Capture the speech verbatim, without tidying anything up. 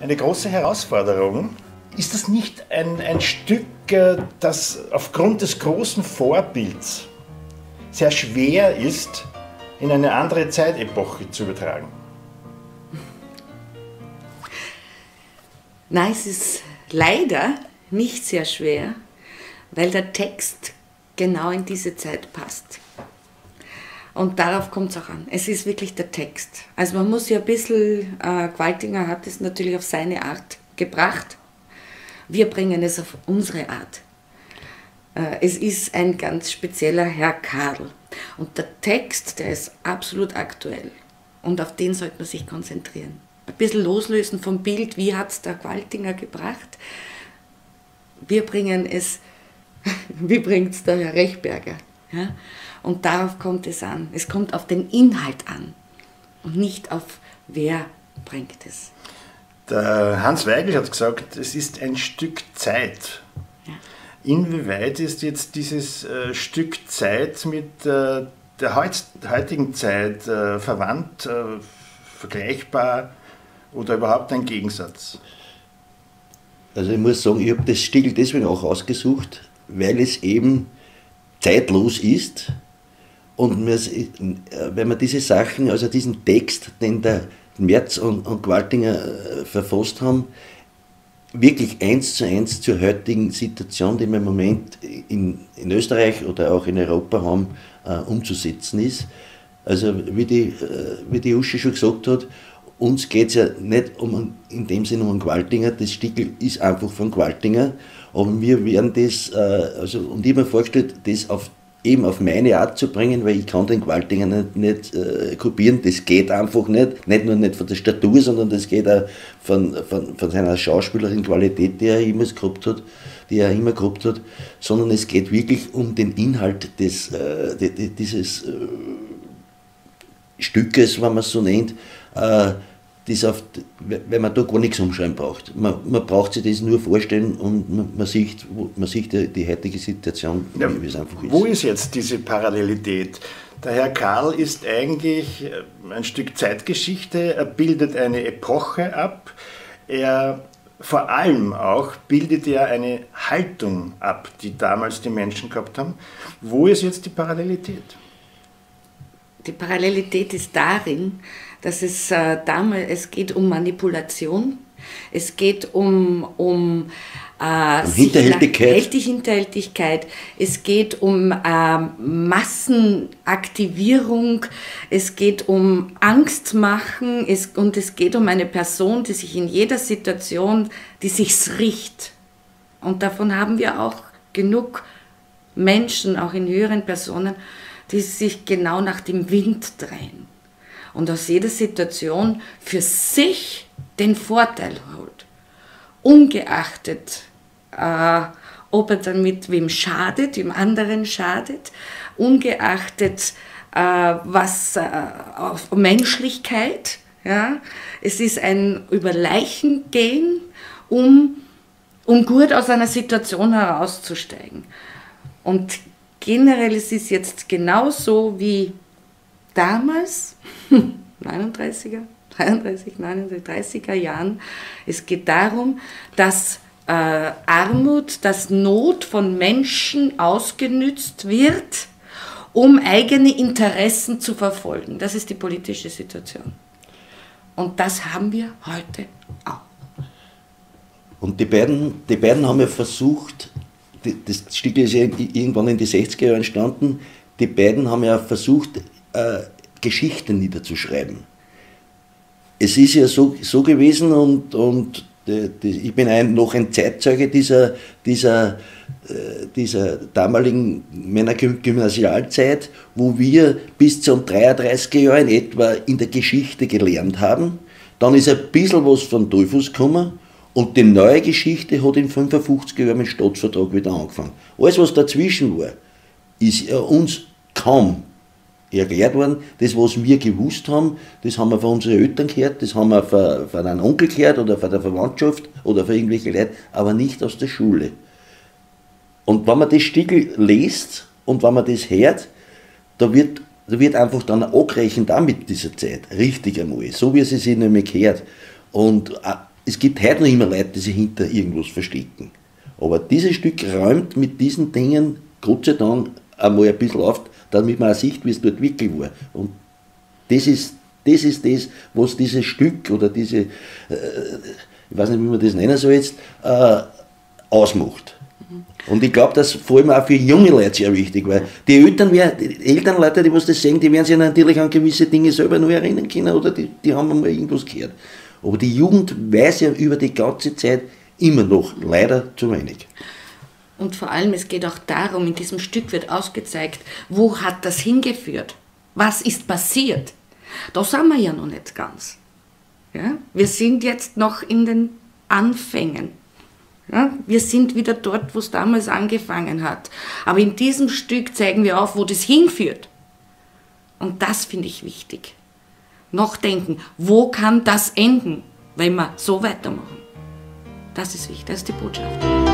eine große Herausforderung. Ist das nicht ein, ein Stück, das aufgrund des großen Vorbilds sehr schwer ist, in eine andere Zeitepoche zu übertragen? Nein, es ist leider nicht sehr schwer, weil der Text genau in diese Zeit passt. Und darauf kommt es auch an. Es ist wirklich der Text. Also man muss ja ein bisschen, äh, Gwaltinger hat es natürlich auf seine Art gebracht. Wir bringen es auf unsere Art. Äh, es ist ein ganz spezieller Herr Karl. Und der Text, der ist absolut aktuell. Und auf den sollte man sich konzentrieren. Ein bisschen loslösen vom Bild, wie hat es der Gwaltinger gebracht. Wir bringen es, wie bringt es der Herr Rechberger. Ja? Und darauf kommt es an. Es kommt auf den Inhalt an und nicht auf wer bringt es. Der Hans Weigel hat gesagt, es ist ein Stück Zeit. Ja. Inwieweit ist jetzt dieses äh, Stück Zeit mit äh, der heut, heutigen Zeit äh, verwandt, äh, vergleichbar oder überhaupt ein Gegensatz? Also ich muss sagen, ich habe das Stil deswegen auch ausgesucht, weil es eben zeitlos ist und wenn man diese Sachen, also diesen Text, den der Merz und, und Gwaltinger äh, verfasst haben, wirklich eins zu eins zur heutigen Situation, die wir im Moment in, in Österreich oder auch in Europa haben, äh, umzusetzen ist. Also wie die, äh, wie die Uschi schon gesagt hat, uns geht es ja nicht um, in dem Sinne um einen Gwaltinger, das Stickel ist einfach von Gwaltinger, aber wir werden das, äh, also, und ich habe mir vorgestellt, das auf, eben auf meine Art zu bringen, weil ich kann den Gwaltinger nicht, nicht äh, kopieren, das geht einfach nicht, nicht nur nicht von der Statur, sondern das geht auch von, von, von seiner schauspielerischen Qualität, die er immer gehabt hat, die er immer gehabt hat, sondern es geht wirklich um den Inhalt des, äh, dieses äh, Stückes, wenn man es so nennt, äh, das auf, weil man da gar nichts umschreiben braucht. Man, man braucht sich das nur vorstellen und man, man sieht, man sieht die, die heutige Situation, ja, wie es einfach ist. Wo ist jetzt diese Parallelität? Der Herr Karl ist eigentlich ein Stück Zeitgeschichte, er bildet eine Epoche ab, er vor allem auch bildet er eine Haltung ab, die damals die Menschen gehabt haben. Wo ist jetzt die Parallelität? Die Parallelität ist darin, dass es äh, damals, es geht um Manipulation, es geht um, um, äh, um Hinterhältigkeit. Die Hinterhältigkeit, es geht um äh, Massenaktivierung, es geht um Angstmachen es, und es geht um eine Person, die sich in jeder Situation, die sich's riecht. Und davon haben wir auch genug Menschen, auch in höheren Personen, die sich genau nach dem Wind drehen und aus jeder Situation für sich den Vorteil holt, ungeachtet, äh, ob er damit wem schadet, dem anderen schadet, ungeachtet, äh, was äh, auf Menschlichkeit, ja, es ist ein über Leichen gehen, um, um gut aus einer Situation herauszusteigen. Und generell ist es jetzt genauso wie damals, neununddreißiger, dreiunddreißig, neununddreißig, dreißiger Jahren. Es geht darum, dass äh, Armut, dass Not von Menschen ausgenützt wird, um eigene Interessen zu verfolgen. Das ist die politische Situation. Und das haben wir heute auch. Und die beiden, die beiden haben ja versucht, das Stück ist ja irgendwann in die sechziger Jahre entstanden, die beiden haben ja versucht, äh, Geschichten niederzuschreiben. Es ist ja so, so gewesen und, und die, die, ich bin ein, noch ein Zeitzeuge dieser, dieser, äh, dieser damaligen Männergymnasialzeit, wo wir bis zum dreiunddreißiger Jahr in etwa in der Geschichte gelernt haben. Dann ist ein bisschen was von Dollfuss gekommen. Und die neue Geschichte hat in fünfundfünfziger Jahren mit dem Staatsvertrag wieder angefangen. Alles, was dazwischen war, ist uns kaum erklärt worden. Das, was wir gewusst haben, das haben wir von unseren Eltern gehört, das haben wir von, von einem Onkel gehört oder von der Verwandtschaft oder von irgendwelchen Leuten, aber nicht aus der Schule. Und wenn man das Stickel liest und wenn man das hört, da wird, da wird einfach dann angerechnet auch mit dieser Zeit, richtig einmal, so wie es sich nämlich gehört. Und es gibt heute noch immer Leute, die sich hinter irgendwas verstecken. Aber dieses Stück räumt mit diesen Dingen, Gott sei Dank, einmal ein bisschen auf, damit man auch sieht, wie es dort wirklich war. Und das ist das, ist das was dieses Stück oder diese, äh, ich weiß nicht, wie man das nennen soll jetzt, äh, ausmacht. Und ich glaube, das ist vor allem auch für junge Leute sehr wichtig, weil die Eltern, die Elternleute, die was das sehen, die werden sich natürlich an gewisse Dinge selber nur erinnern können oder die, die haben mal irgendwas gehört. Aber die Jugend weiß ja über die ganze Zeit immer noch leider zu wenig. Und vor allem, es geht auch darum, in diesem Stück wird ausgezeigt, wo hat das hingeführt? Was ist passiert? Da sind wir ja noch nicht ganz. Ja? Wir sind jetzt noch in den Anfängen. Ja? Wir sind wieder dort, wo es damals angefangen hat. Aber in diesem Stück zeigen wir auf, wo das hinführt. Und das finde ich wichtig. Noch denken, wo kann das enden, wenn wir so weitermachen? Das ist wichtig, das ist die Botschaft.